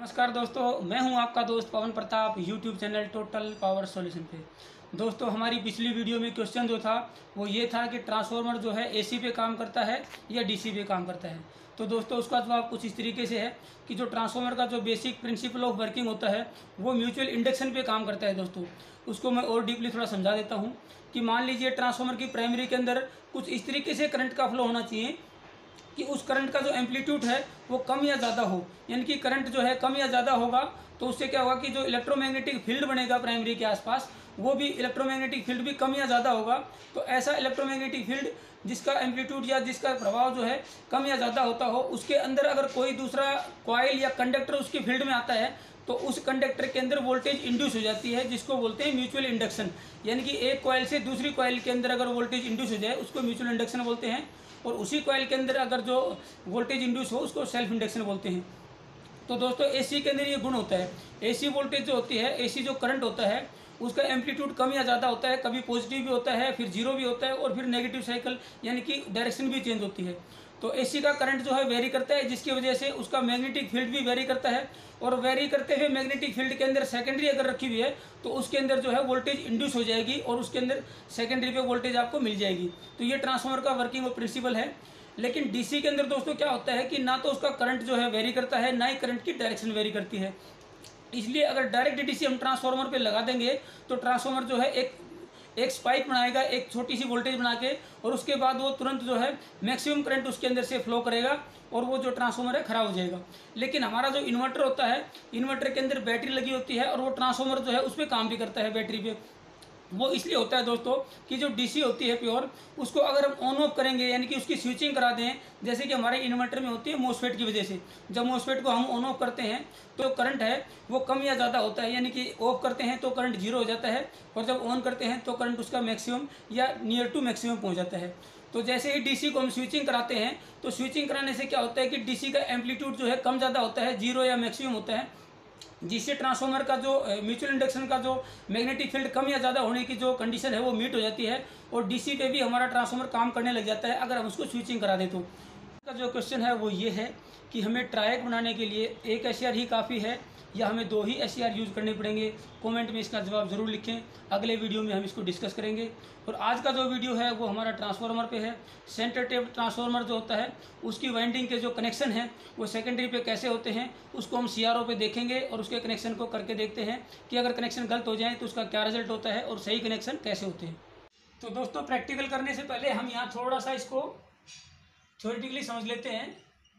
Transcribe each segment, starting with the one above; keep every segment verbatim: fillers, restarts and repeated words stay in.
नमस्कार दोस्तों, मैं हूं आपका दोस्त Pawan Pratap YouTube channel total power solution पे। दोस्तों, हमारी पिछली वीडियो में क्वेश्चन जो था वो ये था कि ट्रांसफार्मर जो है एसी पे काम करता है या डीसी पे काम करता है। तो दोस्तों, उसका जवाब कुछ इस तरीके से है कि जो ट्रांसफार्मर का जो बेसिक प्रिंसिपल ऑफ वर्किंग होता है वो म्यूचुअल इंडक्शन पे काम करता है। दोस्तों, उसको मैं और डीपली थोड़ा समझा देता हूँ कि मान लीजिए ट्रांसफार्मर की प्राइमरी के अंदर कुछ इस तरीके से करंट का फ्लो होना चाहिए कि उस करंट का जो एम्पलीट्यूड है वो कम या ज़्यादा हो, यानी कि करंट जो है कम या ज़्यादा होगा तो उससे क्या होगा कि जो इलेक्ट्रोमैग्नेटिक फील्ड बनेगा प्राइमरी के आसपास वो भी इलेक्ट्रोमैग्नेटिक फील्ड भी कम या ज़्यादा होगा। तो ऐसा इलेक्ट्रोमैग्नेटिक फील्ड जिसका एम्पलीट्यूड या जिसका प्रभाव जो है कम या ज़्यादा होता हो, उसके अंदर अगर कोई दूसरा कॉइल या कंडक्टर उसकी फील्ड में आता है तो उस कंडक्टर के अंदर वोल्टेज इंड्यूस हो जाती है, जिसको बोलते हैं म्यूचुअल इंडक्शन। यानी कि एक कॉइल से दूसरी कॉइल के अंदर अगर वोल्टेज इंड्यूस हो जाए उसको म्यूचुअल इंडक्शन बोलते हैं, और उसी कॉइल के अंदर अगर जो वोल्टेज इंड्यूस हो उसको सेल्फ इंडक्शन बोलते हैं। तो दोस्तों, एसी के अंदर ये गुण होता है, एसी वोल्टेज जो होती है, एसी जो करंट होता है उसका एम्पलीट्यूड कम या ज़्यादा होता है, कभी पॉजिटिव भी होता है, फिर जीरो भी होता है और फिर नेगेटिव साइकिल यानी कि डायरेक्शन भी चेंज होती है। तो एसी का करंट जो है वेरी करता है, जिसकी वजह से उसका मैग्नेटिक फील्ड भी वेरी करता है, और वेरी करते हुए मैग्नेटिक फील्ड के अंदर सेकेंडरी अगर रखी हुई है तो उसके अंदर जो है वोल्टेज इंड्यूस हो जाएगी और उसके अंदर सेकेंडरी पे वोल्टेज आपको मिल जाएगी। तो ये ट्रांसफार्मर का वर्किंग और प्रिंसिपल है। लेकिन डीसी के अंदर दोस्तों क्या होता है कि ना तो उसका करंट जो है वेरी करता है, ना ही करंट की डायरेक्शन वेरी करती है। इसलिए अगर डायरेक्ट डीसी हम ट्रांसफार्मर पे लगा देंगे तो ट्रांसफार्मर जो है एक एक स्पाइक बनाएगा, एक छोटी सी वोल्टेज बना के, और उसके बाद वो तुरंत जो है मैक्सिमम करंट उसके अंदर से फ्लो करेगा और वो जो ट्रांसफार्मर है खराब हो जाएगा। लेकिन हमारा जो इन्वर्टर होता है, इन्वर्टर के अंदर बैटरी लगी होती है और वो ट्रांसफार्मर जो है उस पर काम भी करता है बैटरी पे। वो इसलिए होता है दोस्तों कि जो डीसी होती है प्योर, उसको अगर हम ऑन ऑफ करेंगे यानी कि उसकी स्विचिंग करा दें, जैसे कि हमारे इन्वर्टर में होती है मॉसफेट की वजह से, जब मॉसफेट को हम ऑन ऑफ करते हैं तो करंट है वो कम या ज़्यादा होता है, यानी कि ऑफ करते हैं तो करंट जीरो हो जाता है और जब ऑन करते हैं तो करंट उसका मैक्सिमम या नियर टू मैक्सिमम पहुँच जाता है। तो जैसे ही डीसी को हम स्विचिंग कराते हैं तो स्विचिंग कराने से क्या होता है कि डीसी का एम्पलीट्यूड जो है कम ज़्यादा होता है, जीरो या मैक्सिमम होता है, जिससे ट्रांसफार्मर का जो म्यूचुअल इंडक्शन का जो मैग्नेटिक फील्ड कम या ज़्यादा होने की जो कंडीशन है वो मीट हो जाती है और डीसी पे भी हमारा ट्रांसफार्मर काम करने लग जाता है अगर हम उसको स्विचिंग करा दें। तो का जो क्वेश्चन है वो ये है कि हमें ट्रायक बनाने के लिए एक एसईआर ही काफ़ी है या हमें दो ही एसईआर यूज़ करने पड़ेंगे। कमेंट में इसका जवाब ज़रूर लिखें, अगले वीडियो में हम इसको डिस्कस करेंगे। और आज का जो वीडियो है वो हमारा ट्रांसफार्मर पे है। सेंटर टेप ट्रांसफार्मर जो होता है उसकी वाइंडिंग के जो कनेक्शन हैं वो सेकेंडरी पे कैसे होते हैं उसको हम सीआरओ पे देखेंगे और उसके कनेक्शन को करके देखते हैं कि अगर कनेक्शन गलत हो जाए तो उसका क्या रिजल्ट होता है और सही कनेक्शन कैसे होते हैं। तो दोस्तों, प्रैक्टिकल करने से पहले हम यहाँ थोड़ा सा इसको थ्योरेटिकली समझ लेते हैं।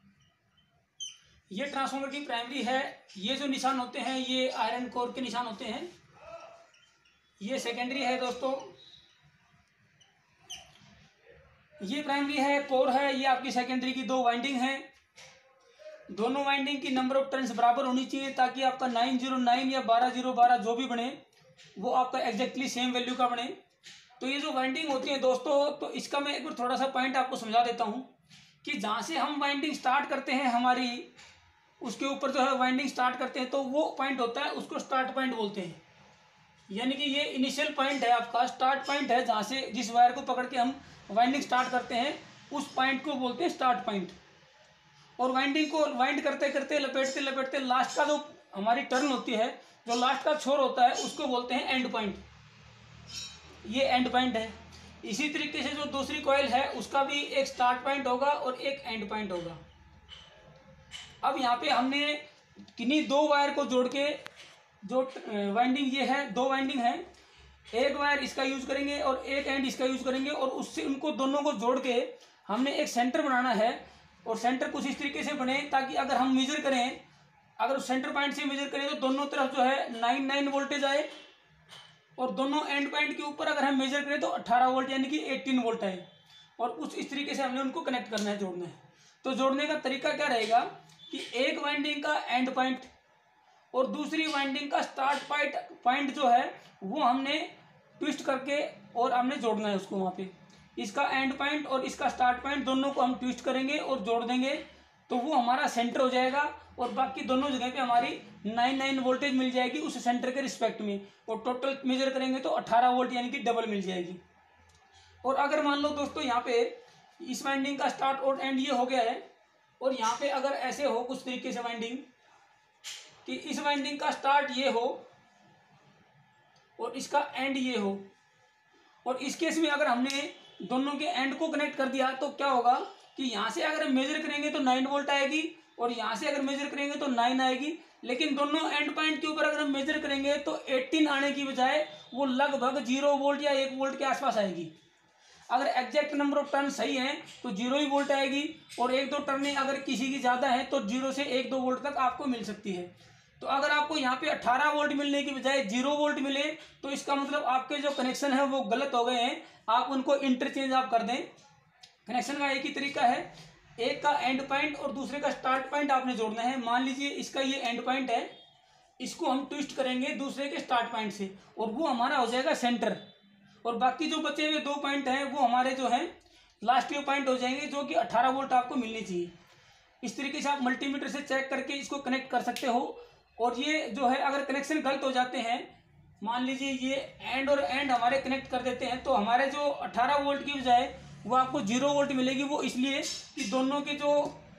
ये ट्रांसफार्मर की प्राइमरी है, ये जो निशान होते हैं ये आयरन कोर के निशान होते हैं। ये सेकेंडरी है दोस्तों, ये प्राइमरी है, कोर है, ये आपकी सेकेंडरी की दो वाइंडिंग हैं। दोनों वाइंडिंग की नंबर ऑफ टर्न्स बराबर होनी चाहिए ताकि आपका नाइन जीरो नाइन या बारह जीरो बारह जो भी बने वो आपका एग्जैक्टली सेम वैल्यू का बने। तो ये जो वाइंडिंग होती है दोस्तों, तो इसका मैं एक बार थोड़ा सा पॉइंट आपको समझा देता हूँ कि जहाँ से हम वाइंडिंग स्टार्ट करते हैं हमारी, उसके ऊपर जो है वाइंडिंग स्टार्ट करते हैं तो वो पॉइंट होता है, उसको स्टार्ट पॉइंट बोलते हैं। यानी कि ये इनिशियल पॉइंट है आपका, स्टार्ट पॉइंट है, जहाँ से जिस वायर को पकड़ के हम वाइंडिंग स्टार्ट करते हैं उस पॉइंट को बोलते हैं स्टार्ट पॉइंट। और वाइंडिंग को वाइंड करते करते लपेटते लपेटते लास्ट का जो हमारी टर्न होती है, जो लास्ट का छोर होता है उसको बोलते हैं एंड पॉइंट। ये एंड पॉइंट है। इसी तरीके से जो दूसरी कॉइल है उसका भी एक स्टार्ट पॉइंट होगा और एक एंड पॉइंट होगा। अब यहाँ पे हमने किन्हीं दो वायर को जोड़ के, जो वाइंडिंग ये है, दो वाइंडिंग है, एक वायर इसका यूज करेंगे और एक एंड इसका यूज करेंगे और उससे उनको दोनों को जोड़ के हमने एक सेंटर बनाना है। और सेंटर कुछ इस तरीके से बने ताकि अगर हम मेजर करें, अगर उस सेंटर पॉइंट से मेजर करें तो दोनों तरफ जो है नाइन नाइन वोल्टेज आए और दोनों एंड पॉइंट के ऊपर अगर हम मेजर करें तो अट्ठारह वोल्ट यानी कि एटीन वोल्ट आए। और उस इस तरीके से हमने उनको कनेक्ट करना है, जोड़ना है। तो जोड़ने का तरीका क्या रहेगा कि एक वाइंडिंग का एंड पॉइंट और दूसरी वाइंडिंग का स्टार्ट पॉइंट पॉइंट जो है वो हमने ट्विस्ट करके और हमने जोड़ना है उसको वहाँ पे। इसका एंड पॉइंट और इसका स्टार्ट पॉइंट दोनों को हम ट्विस्ट करेंगे और जोड़ देंगे तो वो हमारा सेंटर हो जाएगा और बाकी दोनों जगह पे हमारी नाइन नाइन वोल्टेज मिल जाएगी उस सेंटर के रिस्पेक्ट में। और टोटल मेजर करेंगे तो अठारह वोल्ट यानी कि डबल मिल जाएगी। और अगर मान लो दोस्तों यहाँ पे इस वाइंडिंग का स्टार्ट और एंड ये हो गया है और यहाँ पे अगर ऐसे हो कुछ तरीके से वाइंडिंग, कि इस वाइंडिंग का स्टार्ट ये हो और इसका एंड ये हो, और इस केस में अगर हमने दोनों के एंड को कनेक्ट कर दिया तो क्या होगा कि यहाँ से अगर हम मेजर करेंगे तो नाइन वोल्ट आएगी और यहाँ से अगर मेजर करेंगे तो नाइन आएगी, लेकिन दोनों एंड पॉइंट के ऊपर अगर हम मेजर करेंगे तो एटीन आने की बजाय वो लगभग जीरो वोल्ट या एक वोल्ट के आसपास आएगी। अगर एग्जैक्ट नंबर ऑफ टर्न सही है तो जीरो ही वोल्ट आएगी, और एक दो टर्नें अगर किसी की ज़्यादा है तो जीरो से एक दो वोल्ट तक आपको मिल सकती है। तो अगर आपको यहाँ पे अठारह वोल्ट मिलने की बजाय जीरो वोल्ट मिले तो इसका मतलब आपके जो कनेक्शन है वो गलत हो गए हैं, आप उनको इंटरचेंज आप कर दें। कनेक्शन का एक ही तरीका है, एक का एंड पॉइंट और दूसरे का स्टार्ट पॉइंट आपने जोड़ना है। मान लीजिए इसका ये एंड पॉइंट है, इसको हम ट्विस्ट करेंगे दूसरे के स्टार्ट पॉइंट से और वो हमारा हो जाएगा सेंटर, और बाकी जो बचे हुए दो पॉइंट हैं वो हमारे जो हैं लास्ट पॉइंट हो जाएंगे, जो कि अठारह वोल्ट आपको मिलनी चाहिए। इस तरीके से आप मल्टीमीटर से चेक करके इसको कनेक्ट कर सकते हो। और ये जो है अगर कनेक्शन गलत हो जाते हैं, मान लीजिए ये एंड और एंड हमारे कनेक्ट कर देते हैं, तो हमारे जो अठारह वोल्ट की बजाय वो आपको जीरो वोल्ट मिलेगी। वो इसलिए कि दोनों के जो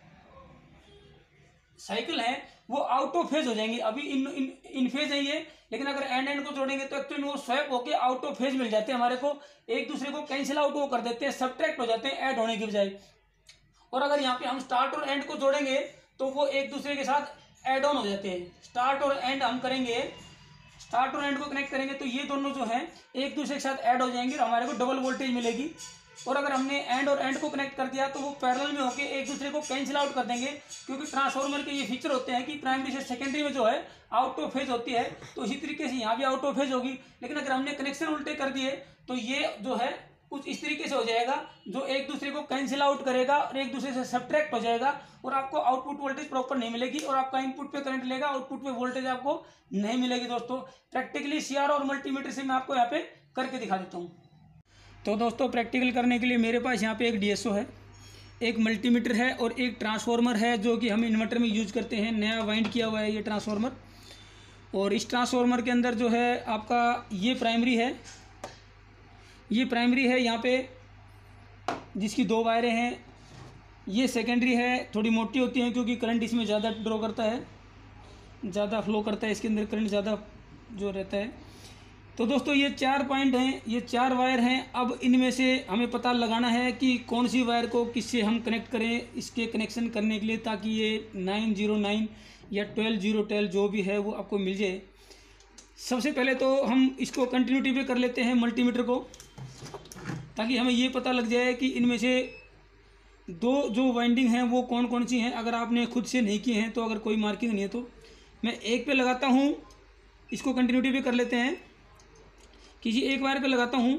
साइकिल हैं वो आउट ऑफ फेज हो जाएंगे। अभी इन इन इन फेज है ये, लेकिन अगर एंड एंड को जोड़ेंगे तो एक्चुअली वो स्वैप होके आउट ऑफ फेज मिल जाते हैं हमारे को, एक दूसरे को कैंसिल आउट वो कर देते हैं, सब्ट्रैक्ट हो जाते हैं ऐड होने की बजाय। और अगर यहाँ पे हम स्टार्ट और एंड को जोड़ेंगे तो वो एक दूसरे के साथ ऐड ऑन हो जाते हैं। स्टार्ट और एंड हम करेंगे, स्टार्ट और एंड को कनेक्ट करेंगे तो ये दोनों जो हैं एक दूसरे के साथ ऐड हो जाएंगे और हमारे को डबल वोल्टेज मिलेगी। और अगर हमने एंड और एंड को कनेक्ट कर दिया तो वो पैरेलल में होकर एक दूसरे को कैंसिल आउट कर देंगे, क्योंकि ट्रांसफार्मर के ये फीचर होते हैं कि प्राइमरी से सेकेंडरी में जो है आउट ऑफ फेज होती है, तो इसी तरीके से यहाँ भी आउट ऑफ फेज होगी। लेकिन अगर हमने कनेक्शन उल्टे कर दिए तो ये जो है कुछ इस तरीके से हो जाएगा, जो एक दूसरे को कैंसिल आउट करेगा और एक दूसरे से सब्ट्रैक्ट हो जाएगा, और आपको आउटपुट वोल्टेज प्रॉपर नहीं मिलेगी और आपका इनपुट पे करंट लेगा, आउटपुट पे वोल्टेज आपको नहीं मिलेगी। दोस्तों प्रैक्टिकली सीआर और मल्टीमीटर से मैं आपको यहाँ पे करके दिखा देता हूँ। तो दोस्तों प्रैक्टिकल करने के लिए मेरे पास यहाँ पे एक डीएसओ है, एक मल्टीमीटर है और एक ट्रांसफार्मर है जो कि हम इन्वर्टर में यूज करते हैं। नया वाइंड किया हुआ है ये ट्रांसफार्मर, और इस ट्रांसफार्मर के अंदर जो है आपका ये प्राइमरी है, ये प्राइमरी है यहाँ पे जिसकी दो वायरें हैं। ये सेकेंडरी है, थोड़ी मोटी होती है क्योंकि करंट इसमें ज़्यादा ड्रॉ करता है, ज़्यादा फ्लो करता है, इसके अंदर करंट ज़्यादा जो रहता है। तो दोस्तों ये चार पॉइंट हैं, ये चार वायर हैं। अब इनमें से हमें पता लगाना है कि कौन सी वायर को किससे हम कनेक्ट करें इसके कनेक्शन करने के लिए, ताकि ये नाइन जीरो नाइन या ट्वेल्व जीरो ट्वेल्व जो भी है वो आपको मिल जाए। सबसे पहले तो हम इसको कंटिन्यूटी पे कर लेते हैं मल्टीमीटर को, ताकि हमें ये पता लग जाए कि इनमें से दो जो वाइंडिंग हैं वो कौन कौन सी हैं। अगर आपने खुद से नहीं किए हैं तो अगर कोई मार्किंग नहीं है तो मैं एक पे लगाता हूँ, इसको कंटिन्यूटी पे कर लेते हैं कि जी एक वायर पे लगाता हूँ।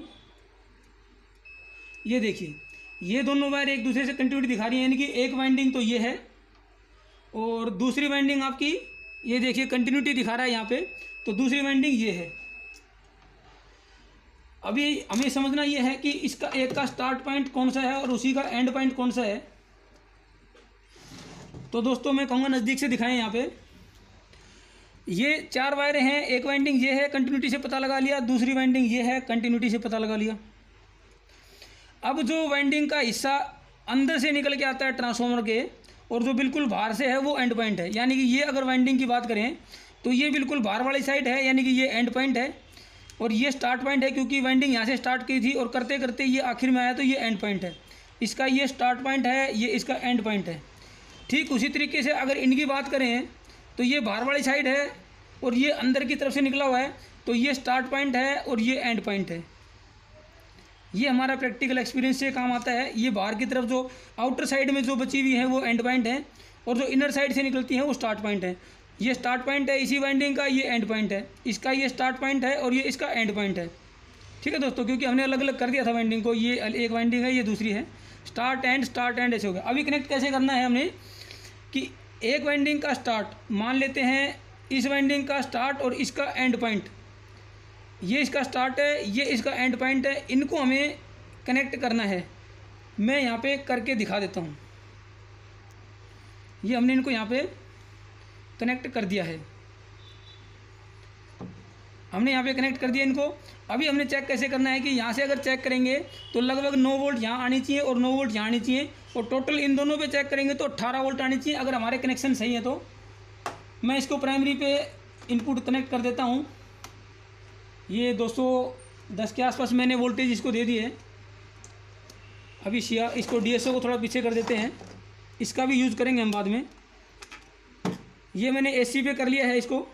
ये देखिए ये दोनों वायर एक दूसरे से कंटिन्यूटी दिखा रही है, यानी कि एक वाइंडिंग तो ये है और दूसरी वाइंडिंग आपकी ये देखिए कंटिन्यूटी दिखा रहा है यहाँ पे, तो दूसरी वाइंडिंग ये है। अभी हमें समझना ये है कि इसका एक का स्टार्ट पॉइंट कौन सा है और उसी का एंड पॉइंट कौन सा है। तो दोस्तों मैं कहूँगा नज़दीक से दिखाएं। यहाँ पे ये चार वायरें हैं, एक वाइंडिंग ये है, कंटिन्यूटी से पता लगा लिया, दूसरी वाइंडिंग ये है, कंटिन्यूटी से पता लगा लिया। अब जो वाइंडिंग का हिस्सा अंदर से निकल के आता है ट्रांसफार्मर के और जो बिल्कुल बाहर से है वो एंड पॉइंट है, यानी कि ये अगर वाइंडिंग की बात करें तो ये बिल्कुल बाहर वाली साइड है, यानी कि ये एंड पॉइंट है, और ये स्टार्ट पॉइंट है क्योंकि वाइंडिंग यहाँ से स्टार्ट की थी और करते करते ये आखिर में आया तो ये एंड पॉइंट है। इसका ये स्टार्ट पॉइंट है, ये इसका एंड पॉइंट है। ठीक उसी तरीके से अगर इनकी बात करें तो ये बाहर वाली साइड है और ये अंदर की तरफ से निकला हुआ है, तो ये स्टार्ट पॉइंट है और ये एंड पॉइंट है। ये हमारा प्रैक्टिकल एक्सपीरियंस से काम आता है। ये बाहर की तरफ जो आउटर साइड में जो बची हुई है वो एंड पॉइंट है और जो इनर साइड से निकलती है वो स्टार्ट पॉइंट है। ये स्टार्ट पॉइंट है इसी वाइंडिंग का, ये एंड पॉइंट है, इसका ये स्टार्ट पॉइंट है और ये इसका एंड पॉइंट है। ठीक है दोस्तों, क्योंकि हमने अलग अलग कर दिया था वाइंडिंग को, ये एक वाइंडिंग है ये दूसरी है, स्टार्ट एंड स्टार्ट एंड ऐसे हो गया। अभी कनेक्ट कैसे करना है हमने कि एक वाइंडिंग का स्टार्ट मान लेते हैं, इस वाइंडिंग का स्टार्ट और इसका एंड पॉइंट, ये इसका स्टार्ट है, ये इसका एंड पॉइंट है, इनको हमें कनेक्ट करना है। मैं यहाँ पे करके दिखा देता हूँ। ये हमने इनको यहाँ पे कनेक्ट कर दिया है, हमने यहाँ पे कनेक्ट कर दिया इनको। अभी हमने चेक कैसे करना है कि यहाँ से अगर चेक करेंगे तो लगभग नौ वोल्ट यहाँ आनी चाहिए और नौ वोल्ट यहाँ आनी चाहिए, और टोटल इन दोनों पे चेक करेंगे तो अट्ठारह वोल्ट आनी चाहिए अगर हमारे कनेक्शन सही है तो। मैं इसको प्राइमरी पे इनपुट कनेक्ट कर देता हूँ। ये दो सौ दस के आसपास मैंने वोल्टेज इसको दे दी है। अभी शिया इसको डी एस ओ को थोड़ा पीछे कर देते हैं, इसका भी यूज़ करेंगे हम बाद में। ये मैंने ए सी पे कर लिया है इसको।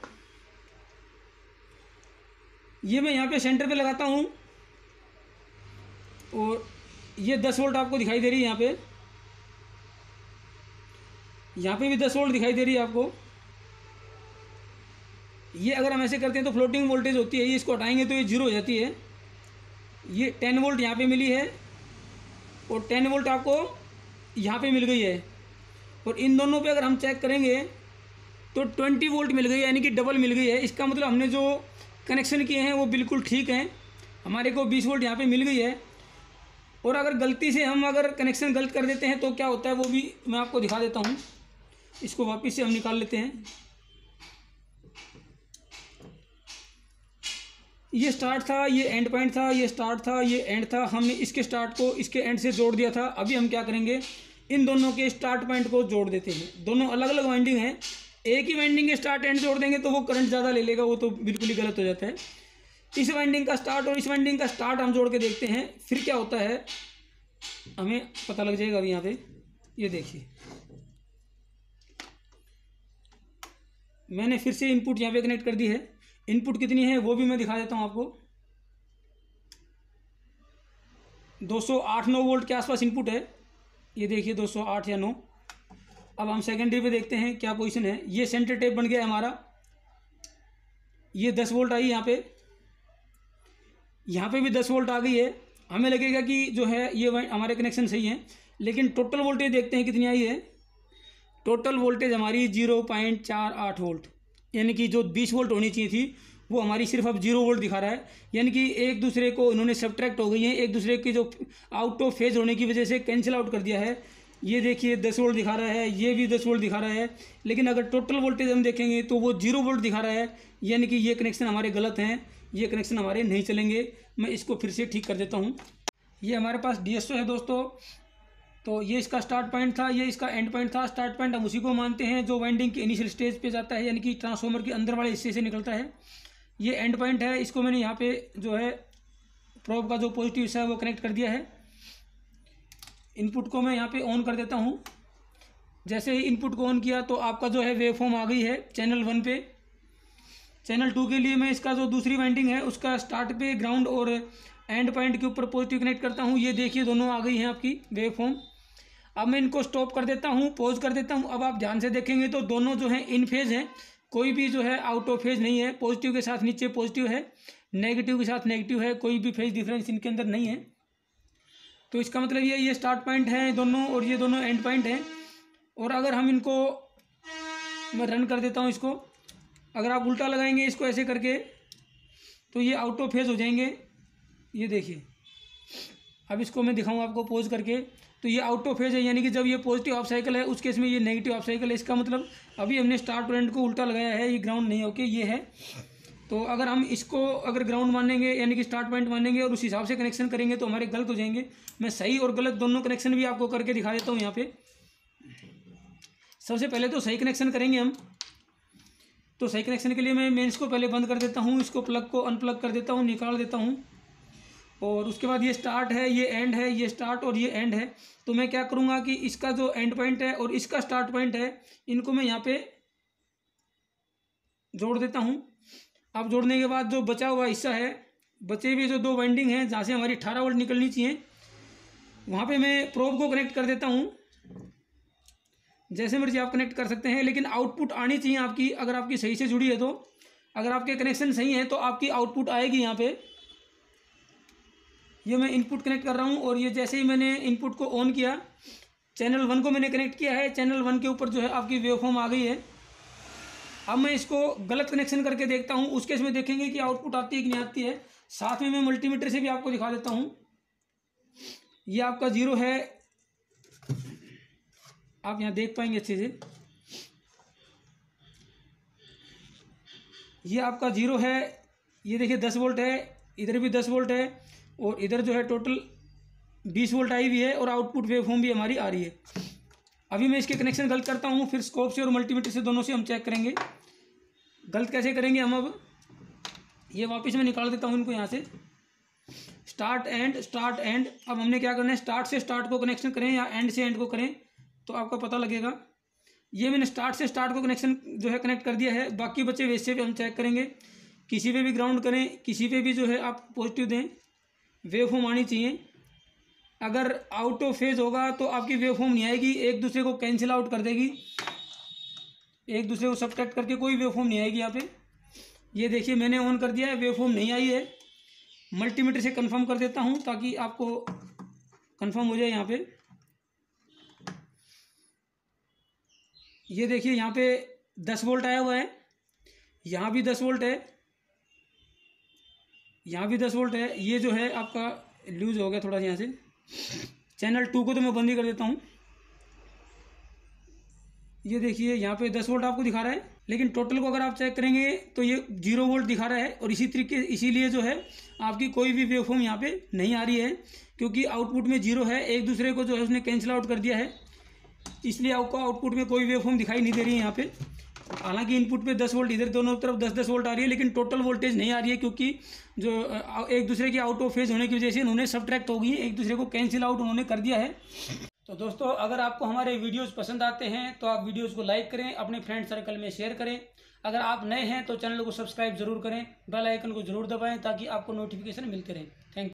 ये मैं यहाँ पे सेंटर पे लगाता हूँ और ये दस वोल्ट आपको दिखाई दे रही है। यहाँ पे यहाँ पे भी दस वोल्ट दिखाई दे रही है आपको। ये अगर हम ऐसे करते हैं तो फ्लोटिंग वोल्टेज होती है, ये इसको हटाएंगे तो ये जीरो हो जाती है। ये टेन वोल्ट यहाँ पे मिली है और टेन वोल्ट आपको यहाँ पे मिल गई है। और इन दोनों पे अगर हम चेक करेंगे तो ट्वेंटी वोल्ट मिल गई है, यानी कि डबल मिल गई है। इसका मतलब हमने जो कनेक्शन किए हैं वो बिल्कुल ठीक हैं। हमारे को बीस वोल्ट यहाँ पे मिल गई है। और अगर गलती से हम अगर कनेक्शन गलत कर देते हैं तो क्या होता है वो भी मैं आपको दिखा देता हूँ। इसको वापस से हम निकाल लेते हैं। ये स्टार्ट था, ये एंड पॉइंट था, ये स्टार्ट था, ये एंड था। हमने इसके स्टार्ट को इसके एंड से जोड़ दिया था। अभी हम क्या करेंगे, इन दोनों के स्टार्ट पॉइंट को जोड़ देते हैं। दोनों अलग अलग वाइंडिंग हैं, एक ही वाइंडिंग के स्टार्ट एंड जोड़ देंगे तो वो करंट ज़्यादा ले लेगा, वो तो बिल्कुल ही गलत हो जाता है। इस वाइंडिंग का स्टार्ट और इस वाइंडिंग का स्टार्ट हम जोड़ के देखते हैं, फिर क्या होता है हमें पता लग जाएगा। अभी यहाँ पे ये देखिए, मैंने फिर से इनपुट यहाँ पे कनेक्ट कर दी है। इनपुट कितनी है वो भी मैं दिखा देता हूँ आपको। दो सौ आठ नौ वोल्ट के आसपास इनपुट है। ये देखिए दो सौ आठ या नौ। अब हम सेकेंडरी पे देखते हैं क्या पोजीशन है। ये सेंटर टेप बन गया हमारा। ये दस वोल्ट आई यहाँ पे, यहाँ पे भी दस वोल्ट आ गई है। हमें लगेगा कि जो है ये हमारे कनेक्शन सही हैं, लेकिन टोटल वोल्टेज देखते हैं कितनी आई है। टोटल वोल्टेज हमारी जीरो पॉइंट चार आठ वोल्ट, यानी कि जो बीस वोल्ट होनी चाहिए थी वो हमारी सिर्फ अब जीरो वोल्ट दिखा रहा है। यानी कि एक दूसरे को इन्होंने सब्ट्रैक्ट हो गई है, एक दूसरे की जो आउट ऑफ फेज होने की वजह से कैंसिल आउट कर दिया है। ये देखिए दस वोल्ट दिखा रहा है, ये भी दस वोल्ट दिखा रहा है, लेकिन अगर टोटल वोल्टेज हम देखेंगे तो वो जीरो वोल्ट दिखा रहा है। यानी कि ये कनेक्शन हमारे गलत हैं, ये कनेक्शन हमारे नहीं चलेंगे। मैं इसको फिर से ठीक कर देता हूँ। ये हमारे पास डी एस ओ है दोस्तों। तो ये इसका स्टार्ट पॉइंट था, ये इसका एंड पॉइंट था। स्टार्ट पॉइंट हम उसी को मानते हैं जो वाइंडिंग के इनिशियल स्टेज पे जाता है, यानी कि ट्रांसफार्मर के अंदर वाले हिस्से से निकलता है। ये एंड पॉइंट है, इसको मैंने यहाँ पे जो है प्रोब का जो पॉजिटिव हिस्सा है वो कनेक्ट कर दिया है। इनपुट को मैं यहाँ पे ऑन कर देता हूँ। जैसे ही इनपुट को ऑन किया तो आपका जो है वेव फॉर्म आ गई है चैनल वन पे। चैनल टू के लिए मैं इसका जो दूसरी वाइंडिंग है उसका स्टार्ट पे ग्राउंड और एंड पॉइंट के ऊपर पॉजिटिव कनेक्ट करता हूँ। ये देखिए दोनों आ गई हैं आपकी वेव फॉर्म। अब मैं इनको स्टॉप कर देता हूँ, पॉज कर देता हूँ। अब आप ध्यान से देखेंगे तो दोनों जो हैं इन फेज हैं, कोई भी जो है आउट ऑफ फेज नहीं है। पॉजिटिव के साथ नीचे पॉजिटिव है, नेगेटिव के साथ नेगेटिव है, कोई भी फेज डिफरेंस इनके अंदर नहीं है। तो इसका मतलब ये ये स्टार्ट पॉइंट है दोनों और ये दोनों एंड पॉइंट हैं। और अगर हम इनको, मैं रन कर देता हूँ इसको, अगर आप उल्टा लगाएंगे इसको ऐसे करके तो ये आउट ऑफ फेज हो जाएंगे। ये देखिए, अब इसको मैं दिखाऊँ आपको पोज करके, तो ये आउट ऑफ फेज है, यानी कि जब ये पॉजिटिव हाफ साइकिल है उस केस में ये नेगेटिव हाफ साइकिल है। इसका मतलब अभी हमने स्टार्ट और एंड को उल्टा लगाया है, ये ग्राउंड नहीं होके ये है। तो अगर हम इसको अगर ग्राउंड मानेंगे यानी कि स्टार्ट पॉइंट मानेंगे और उस हिसाब से कनेक्शन करेंगे तो हमारे गलत हो जाएंगे। मैं सही और गलत दोनों कनेक्शन भी आपको करके दिखा देता हूँ। यहाँ पे सबसे पहले तो सही कनेक्शन करेंगे हम। तो सही कनेक्शन के लिए मैं मेंस को पहले बंद कर देता हूँ, इसको प्लग को अनप्लग कर देता हूँ, निकाल देता हूँ। और उसके बाद ये स्टार्ट है, ये एंड है, ये स्टार्ट और ये एंड है। तो मैं क्या करूँगा कि इसका जो एंड पॉइंट है और इसका स्टार्ट पॉइंट है, इनको मैं यहाँ पे जोड़ देता हूँ। अब जोड़ने के बाद जो बचा हुआ हिस्सा है, बचे हुए जो दो वाइंडिंग हैं जहाँ से हमारी अठारह वोल्ट निकलनी चाहिए, वहाँ पे मैं प्रोब को कनेक्ट कर देता हूँ। जैसे मर्जी आप कनेक्ट कर सकते हैं, लेकिन आउटपुट आनी चाहिए आपकी। अगर आपकी सही से जुड़ी है तो, अगर आपके कनेक्शन सही है तो आपकी आउटपुट आएगी यहाँ पे। ये मैं इनपुट कनेक्ट कर रहा हूँ और ये जैसे ही मैंने इनपुट को ऑन किया, चैनल वन को मैंने कनेक्ट किया है। चैनल वन के ऊपर जो है आपकी वेवफॉर्म आ गई है। अब मैं इसको गलत कनेक्शन करके देखता हूँ, उस केस में देखेंगे कि आउटपुट आती है कि नहीं आती है। साथ में मैं मल्टीमीटर से भी आपको दिखा देता हूँ। ये आपका जीरो है, आप यहाँ देख पाएंगे अच्छे से। ये आपका जीरो है, ये देखिए दस वोल्ट है, इधर भी दस वोल्ट है और इधर जो है टोटल बीस वोल्ट आई हुई है और आउटपुट वेवफॉर्म भी हमारी आ रही है। अभी मैं इसके कनेक्शन गलत करता हूँ, फिर स्कोप से और मल्टीमीटर से दोनों से हम चेक करेंगे। गलत कैसे करेंगे हम, अब ये वापस मैं निकाल देता हूँ इनको यहाँ से। Start end, start end. अब हमने क्या करना है, स्टार्ट से स्टार्ट को कनेक्शन करें या एंड से एंड को करें तो आपको पता लगेगा। ये मैंने स्टार्ट से स्टार्ट को कनेक्शन जो है कनेक्ट कर दिया है, बाकी बचे वैसे भी हम चेक करेंगे। किसी पे भी ग्राउंड करें, किसी पे भी जो है आप पॉजिटिव दें, वेव फॉर्म आनी चाहिए। अगर आउट ऑफ फेज होगा तो आपकी वेव फॉर्म नहीं आएगी, एक दूसरे को कैंसिल आउट कर देगी, एक दूसरे को सब्ट्रैक्ट करके कोई वेव फॉर्म नहीं आएगी यहाँ पे। ये देखिए मैंने ऑन कर दिया है, वेव फॉर्म नहीं आई है। मल्टीमीटर से कंफर्म कर देता हूँ ताकि आपको कंफर्म हो जाए यहाँ पे। ये देखिए यहाँ पे दस वोल्ट आया हुआ है, यहाँ भी दस वोल्ट है, यहाँ भी दस वोल्ट है। ये जो है आपका लूज हो गया थोड़ा सा यहाँ से। चैनल टू को तो मैं बंद ही कर देता हूँ। ये देखिए यहाँ पे दस वोल्ट आपको दिखा रहा है, लेकिन टोटल को अगर आप चेक करेंगे तो ये जीरो वोल्ट दिखा रहा है। और इसी तरीके इसीलिए जो है आपकी कोई भी वेव फॉर्म यहाँ पे नहीं आ रही है, क्योंकि आउटपुट में जीरो है, एक दूसरे को जो है उसने कैंसिल आउट कर दिया है, इसलिए आपको आउटपुट में कोई वेव फॉर्म दिखाई नहीं दे रही है यहाँ पे। हालांकि इनपुट पे दस वोल्ट, इधर दोनों तरफ दस दस वोल्ट आ रही है, लेकिन टोटल वोल्टेज नहीं आ रही है, क्योंकि जो एक दूसरे के आउट ऑफ फेज होने की वजह से उन्होंने सब्ट्रैक्ट हो गई, एक दूसरे को कैंसिल आउट उन्होंने कर दिया है। तो दोस्तों अगर आपको हमारे वीडियोस पसंद आते हैं तो आप वीडियोस को लाइक करें, अपने फ्रेंड सर्कल में शेयर करें। अगर आप नए हैं तो चैनल को सब्सक्राइब जरूर करें, बेल आइकन को जरूर दबाएं ताकि आपको नोटिफिकेशन मिलते रहे। Thank you.